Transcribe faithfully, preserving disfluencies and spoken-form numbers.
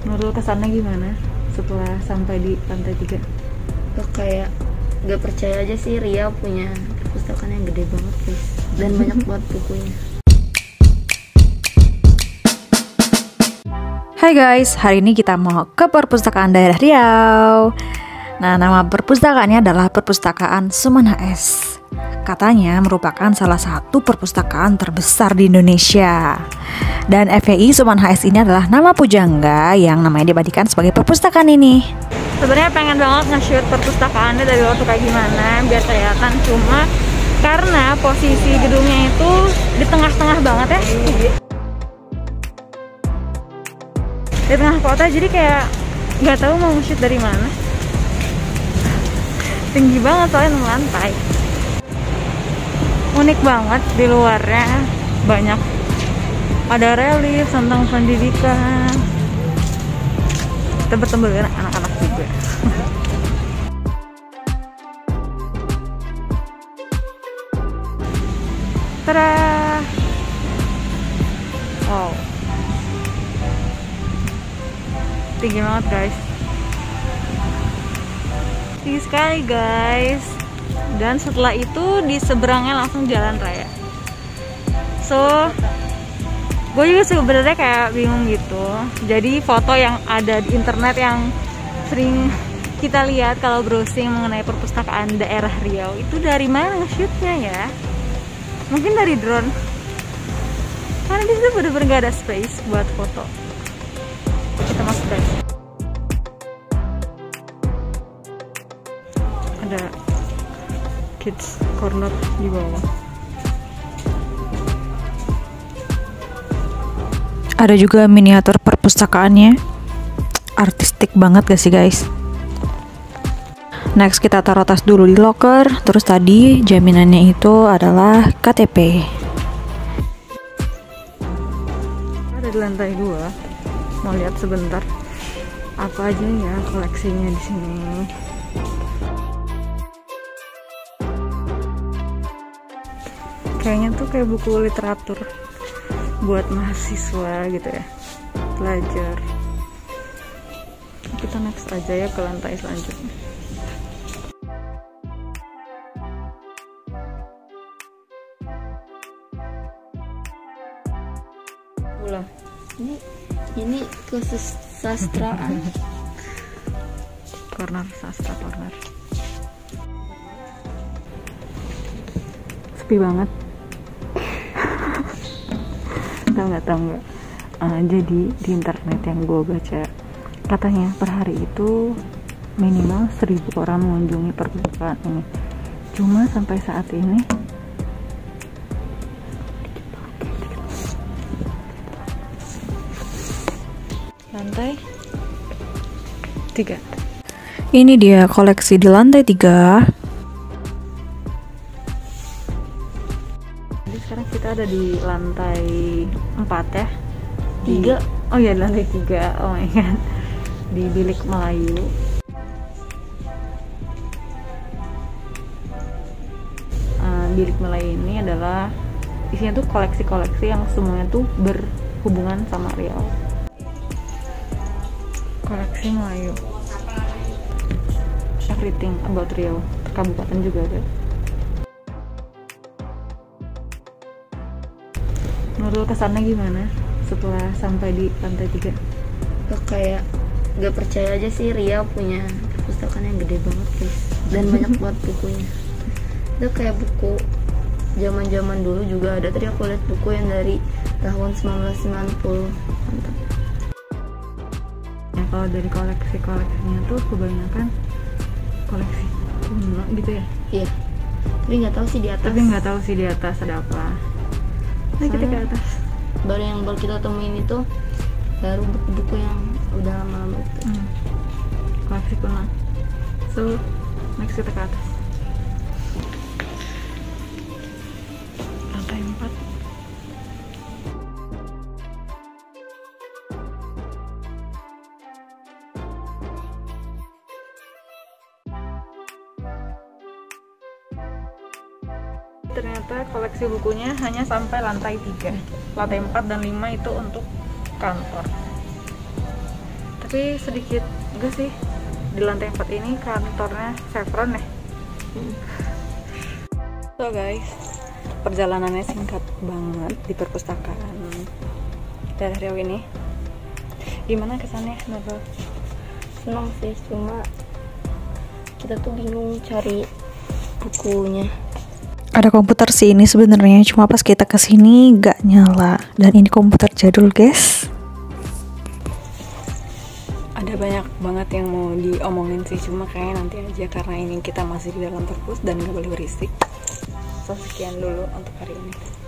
Menurut kesannya gimana setelah sampai di lantai tiga? Tuh kayak gak percaya aja sih Riau punya perpustakaan yang gede banget guys, dan banyak banget bukunya. Hai guys, hari ini kita mau ke perpustakaan daerah Riau. Nah, nama perpustakaannya adalah Perpustakaan Suman H S. Katanya merupakan salah satu perpustakaan terbesar di Indonesia. Dan F E I Suman H S ini adalah nama pujangga yang namanya dibadikan sebagai perpustakaan ini. Sebenarnya pengen banget nge-shoot perpustakaannya dari luar tuh kayak gimana biar kelihatan, cuma karena posisi gedungnya itu di tengah-tengah banget ya, di tengah kota, jadi kayak nggak tahu mau nge-shoot dari mana. Tinggi banget soalnya enam lantai. Unik banget di luarnya, banyak ada relief tentang pendidikan. Kita bertemu dengan anak-anak juga. Tada! Wow, tinggi banget guys, tinggi sekali guys. Dan setelah itu di seberangnya langsung jalan raya. So gue juga sebenarnya kayak bingung gitu. Jadi foto yang ada di internet yang sering kita lihat kalau browsing mengenai perpustakaan daerah Riau itu dari mana shootnya ya? Mungkin dari drone. Karena di situ bener-bener gak ada space buat foto. Kita masuk guys. Ada kids corner di bawah. Ada juga miniatur perpustakaannya. Artistik banget gak sih guys? Next kita taruh tas dulu di locker. Terus tadi jaminannya itu adalah K T P. Ada di lantai dua. Mau lihat sebentar apa aja ya koleksinya di sini. Kayaknya tuh kayak buku literatur buat mahasiswa gitu ya, pelajar. Kita next aja ya ke lantai selanjutnya. Ulah. Ini ini khusus sastraan. Corner sastra corner. Sepi banget. Tahu nggak tahu nggak? Uh, jadi di internet yang gue baca katanya per hari itu minimal seribu orang mengunjungi perpustakaan ini. Cuma sampai saat ini lantai tiga. Ini dia koleksi di lantai tiga. Jadi sekarang kita ada di lantai empat ya. Di, Tiga. Oh iya, lantai tiga. Oh my god. Di bilik Melayu. Uh, bilik Melayu ini adalah isinya tuh koleksi-koleksi yang semuanya tuh berhubungan sama Riau. Koleksi Melayu. Everything about Riau. Kabupaten juga ada. Menurut kesannya gimana setelah sampai di lantai tiga? Tuh kayak gak percaya aja sih Riau punya perpustakaan yang gede banget guys, dan banyak banget bukunya. Itu kayak buku zaman-zaman dulu juga ada. Tadi aku lihat buku yang dari tahun sembilan belas sembilan puluh. Mantap. Ya, kalau dari koleksi-koleksinya tuh kebanyakan koleksi kuno gitu ya. Iya. Tapi nggak tahu sih di atas. Tapi nggak tahu sih di atas ada apa. Nah, kita ke atas. Baru yang baru kita temuin itu baru buku-buku yang udah lama-lama itu. Hmm. Koleksi kuno. So, next kita ke atas. Lantai empat. Ternyata koleksi bukunya hanya sampai lantai tiga. Lantai empat dan lima itu untuk kantor. tapi sedikit enggak sih, di lantai empat ini kantornya Chevron ya. hmm. So guys, perjalanannya singkat banget di perpustakaan daerah Riau ini. Gimana kesannya, Nurul? Senang sih, cuma kita tuh bingung cari bukunya. Ada komputer sih ini sebenarnya, cuma pas kita kesini gak nyala. Dan ini komputer jadul guys. Ada banyak banget yang mau diomongin sih, cuma kayaknya nanti aja karena ini kita masih di dalam perpus dan gak boleh berisik. So sekian dulu untuk hari ini.